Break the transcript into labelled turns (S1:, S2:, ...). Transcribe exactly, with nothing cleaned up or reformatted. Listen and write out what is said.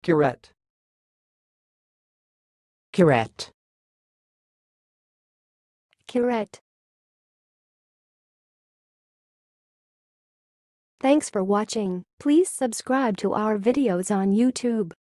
S1: Curette.
S2: Curette.
S3: Curette. Thanks for watching. Please subscribe to our videos on YouTube.